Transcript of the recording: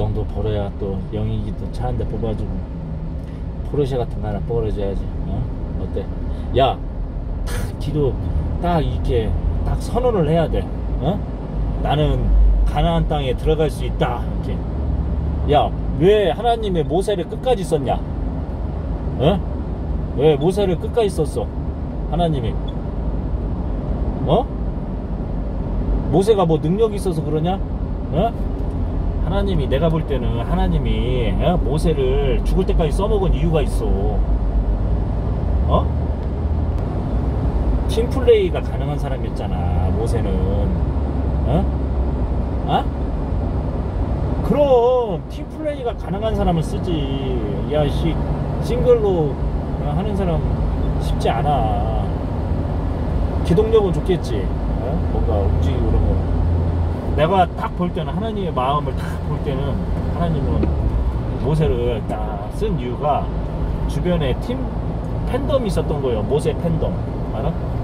정도 벌어야 또 영익이도 차 한 대 뽑아주고 포르쉐 같은 거 하나 뽑아줘야지. 어때? 야, 딱 기도 딱 이렇게 딱 선언을 해야 돼. 나는 가나안 땅에 들어갈 수 있다. 이렇게. 야, 왜 하나님의 모세를 끝까지 썼냐? 왜 모세를 끝까지 썼어? 하나님이. 모세가 뭐 능력이 있어서 그러냐? 하나님이, 내가 볼 때는 하나님이 모세를 죽을 때까지 써먹은 이유가 있어. 팀플레이가 가능한 사람이었잖아, 모세는. 그럼 팀플레이가 가능한 사람을 쓰지. 야, 싱글로 하는 사람 쉽지 않아. 기동력은 좋겠지. 뭔가 움직이고 그런 거. 내가 딱 볼 때는, 하나님의 마음을 딱 볼 때는, 하나님은 모세를 딱 쓴 이유가 주변에 팬덤이 있었던 거예요. 모세 팬덤. 알아?